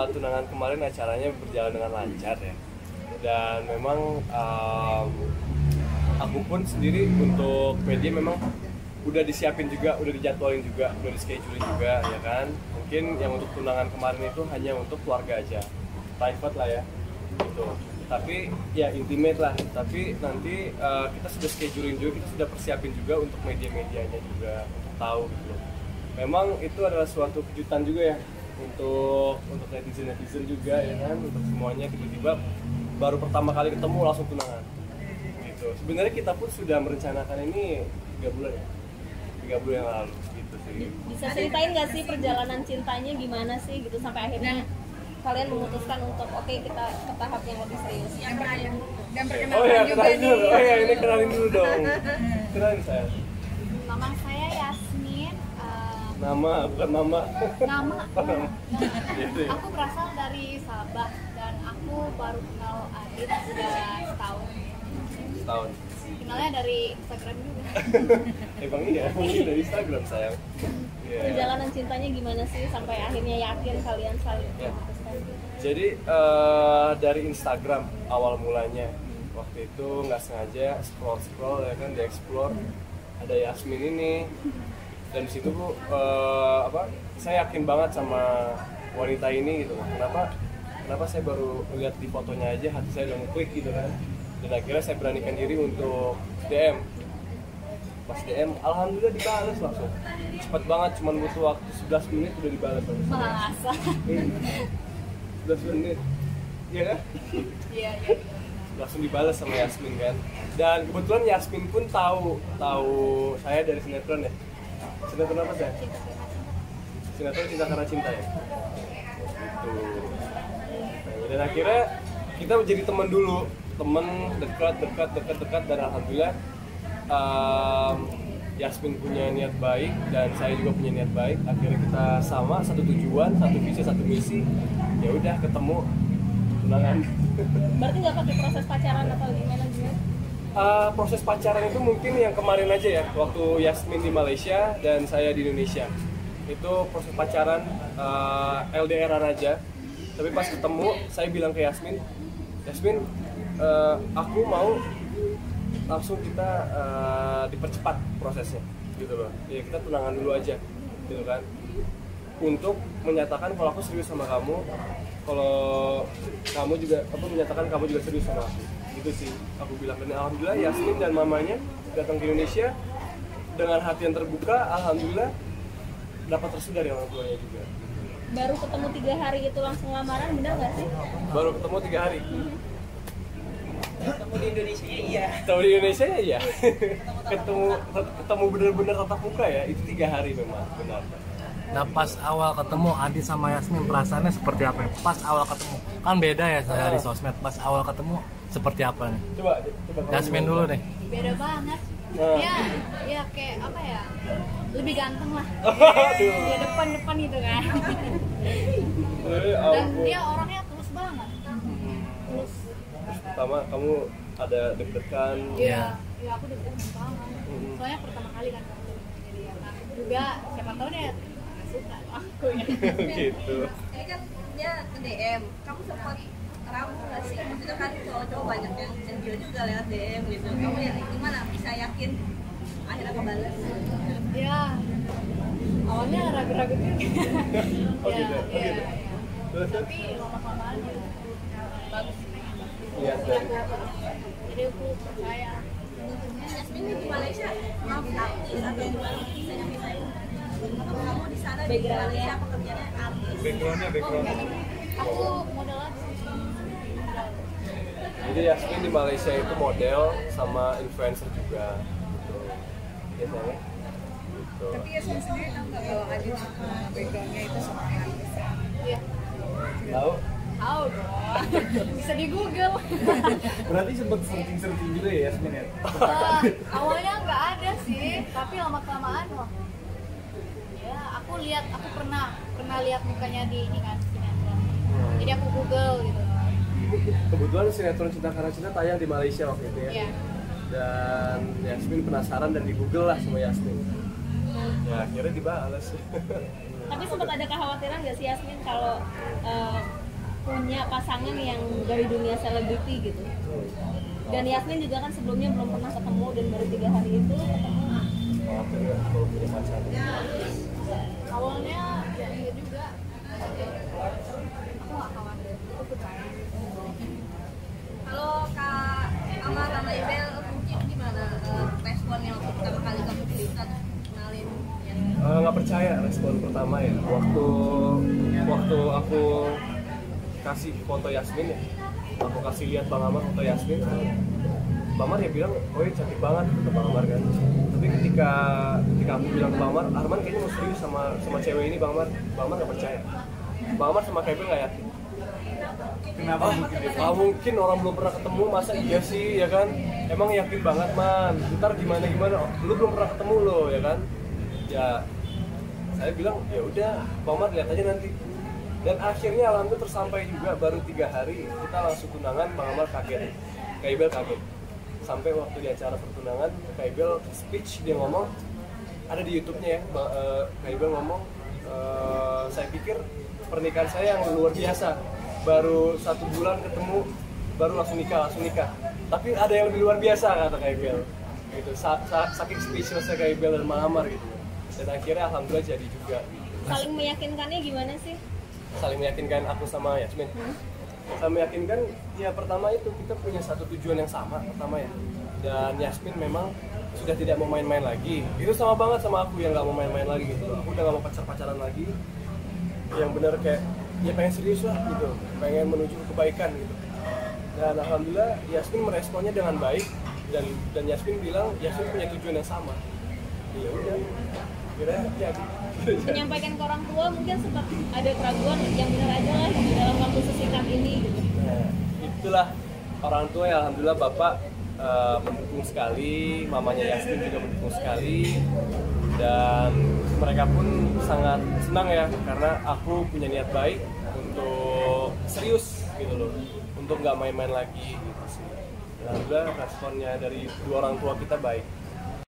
tunangan kemarin acaranya berjalan dengan lancar ya. Dan memang aku pun sendiri untuk media memang udah disiapin juga, udah dijadwalin juga, udah di-schedulein juga ya kan. Mungkin yang untuk tunangan kemarin itu hanya untuk keluarga aja, private lah ya gitu. Tapi ya intimate lah. Tapi nanti kita sudah schedulein juga, kita sudah persiapin juga untuk media-medianya juga untuk tahu gitu. Memang itu adalah suatu kejutan juga ya untuk netizen juga ya kan, untuk semuanya tiba-tiba baru pertama kali ketemu langsung tunangan gitu. Sebenarnya kita pun sudah merencanakan ini 3 bulan ya, 3 bulan yang lalu gitu sih. Bisa ceritain nggak sih perjalanan cintanya gimana sih gitu sampai akhirnya kalian memutuskan untuk oke, kita ke tahap yang lebih serius. Dan perkenalan Oh ya, juga kenalin nih. dulu. Oh ya, ini kenalin dulu dong. Kenalin saya. Nama saya Yasmin. Nama, bukan mama. Nama Gitu ya. aku berasal dari Sabah dan aku baru kenal Adit sudah setahun. Setahun. Kenalnya dari Instagram juga. Emang iya, mungkin dari Instagram sayang. Iya. Perjalanan cintanya gimana sih sampai akhirnya yakin kalian saling Ya. memutuskan? Jadi dari Instagram awal mulanya. Waktu itu nggak sengaja scroll ya kan, di explore ada Yasmin ini. Dan di situ saya yakin banget sama wanita ini gitu. Kenapa saya baru lihat di fotonya aja hati saya udah ngeklik gitu kan. Dan akhirnya saya beranikan diri untuk DM. Pas DM, alhamdulillah dibalas langsung. Cepet banget, cuman butuh waktu 11 menit udah dibalas langsung. Masa. 11 menit. Iya kan? Iya. Langsung dibalas sama Yasmin kan. Dan kebetulan Yasmin pun tahu saya dari sinetron ya. Sinetron apa saya? Sinetron Cinta Karena Cinta ya. Gitu. Dan akhirnya kita menjadi teman dulu, teman dekat dan alhamdulillah Yasmin punya niat baik dan saya juga punya niat baik. Akhirnya kita sama, satu tujuan, satu visi, satu misi. Ya udah ketemu tunangan. Berarti nggak pakai proses pacaran atau gimana? Proses pacaran itu mungkin yang kemarin aja ya, waktu Yasmin di Malaysia dan saya di Indonesia. Itu proses pacaran LDR-an aja. Tapi pas ketemu, saya bilang ke Yasmin, aku mau langsung kita dipercepat prosesnya, gitu loh. Ya kita tunangan dulu aja, gitu kan. Untuk menyatakan kalau aku serius sama kamu, kalau kamu juga menyatakan kamu juga serius sama aku. Gitu sih, aku bilang. Dan alhamdulillah Yasmin dan mamanya datang ke Indonesia dengan hati yang terbuka. Alhamdulillah dapat restu dari orang tuanya juga. Baru ketemu 3 hari itu langsung lamaran, bener nggak sih? Baru ketemu 3 hari. Ketemu di Indonesia iya. Ketemu di Indonesia ya. ketemu benar-benar tatap muka ya. Itu 3 hari memang benar. Nah pas awal ketemu Adit sama Yasmin perasaannya seperti apa? Pas awal ketemu kan beda ya saya di sosmed. Pas awal ketemu seperti apa nih? Coba Yasmin dulu nih. Beda banget. Nah. Ya kayak apa ya? Lebih ganteng lah. Aduh. Ya depan gitu kan. Dan dia orangnya tulus banget. Tulus. Pertama kamu ada deg-degan. Iya, aku deg-degan banget. Soalnya pertama kali kan jadi ya kan. Juga siapa tahu dia nggak suka sama aku ya. Gitu. Ini kan dia ke DM, kamu sempat ragu nggak sih? Maksudnya kan cowok-cowok banyak yang video juga lewat DM gitu. Kamu ya gimana bisa yakin akhirnya kebalas? Ya, awalnya ragu-ragu juga. Oh gitu. Oh Iya. gitu. Terus? Tapi lama-kelamaan bagus. Iya, Jadi aku percaya. Yasmin di Malaysia artis atau gimana bisa nyampein? Atau kamu di sana di Malaysia pekerjaannya artis? Backgroundnya. Aku modal aja. Jadi Yasmin di Malaysia itu model sama influencer juga. Gitu. Biasanya. Gitu. Tapi Yasmin sendiri tahu nggak kalau Adit backgroundnya itu seorang artis? Iya. Tahu? Tahu dong. Bisa di Google. Berarti sempat searching juga ya Yasmin ya? Awalnya nggak ada sih, tapi lama kelamaan wah. Ya, aku pernah lihat mukanya di ini kan sinetron. Jadi aku Google gitu. Kebetulan sinetron Cinta Karena Cinta tayang di Malaysia waktu itu ya. Iya. Dan Yasmin penasaran dan di Google lah sama Yasmin. Ya akhirnya dibalas. Tapi sempat ada kekhawatiran nggak sih Yasmin kalau punya pasangan yang dari dunia selebriti gitu? Dan Yasmin juga kan sebelumnya belum pernah ketemu dan baru 3 hari itu ketemu. Kalau punya pacar. Awalnya ya iya juga. Aku nggak khawatir, aku percaya. Kalau Kak Amar sama Ibel mungkin gimana responnya waktu pertama kali kamu cerita kenalin ya? Nggak percaya respon pertama ya. Waktu aku kasih foto Yasmin ya, aku kasih lihat Bang Amar foto Yasmin. Bang Amar ya bilang, oh iya cantik banget kata Bang Amar kan. Tapi ketika aku bilang ke Bang Amar, Arman kayaknya mau serius sama cewek ini Bang Amar nggak percaya. Bang Amar sama Kevin nggak yakin. Kenapa mungkin? Mungkin orang belum pernah ketemu, masa iya sih ya kan? Emang yakin banget man. Ntar gimana? Lu belum pernah ketemu lo ya kan? Ya saya bilang ya udah, Bang Amar lihat aja nanti. Dan akhirnya alhamdulillah tersampai juga baru 3 hari kita langsung tunangan. Bang Amar kaget, Kak Ibel kaget. Sampai waktu di acara pertunangan, Kak Ibel speech dia ngomong, ada di YouTube-nya ya, Kak Ibel ngomong, saya pikir pernikahan saya yang luar biasa. Baru 1 bulan ketemu, baru langsung nikah. Tapi ada yang lebih luar biasa kata Kak Ibel. Gitu. Saking speechless-nya Kak Ibel dan Bang Amar gitu. Dan akhirnya alhamdulillah jadi juga. Saling meyakinkannya gimana sih? Saling meyakinkan aku sama Yasmin. Saling meyakinkan ya pertama itu kita punya satu tujuan yang sama pertama ya. Dan Yasmin memang sudah tidak mau main-main lagi. Itu sama banget sama aku yang nggak mau main-main lagi gitu. Aku udah nggak mau pacaran lagi. Yang bener kayak ya pengen serius lah gitu, pengen menuju kebaikan gitu. Dan alhamdulillah Yasmin meresponnya dengan baik dan Yasmin bilang Yasmin punya tujuan yang sama. Ya udah, kira-kira jadi. Menyampaikan ke orang tua mungkin sempat ada keraguan yang benar aja lah di dalam waktu sesingkat ini gitu. Nah, itulah orang tua ya alhamdulillah bapak mendukung sekali, mamanya Yasmin juga mendukung sekali. Dan mereka pun sangat senang ya karena aku punya niat baik untuk serius gitu loh, untuk nggak main-main lagi gitu sih. Alhamdulillah responnya dari 2 orang tua kita baik.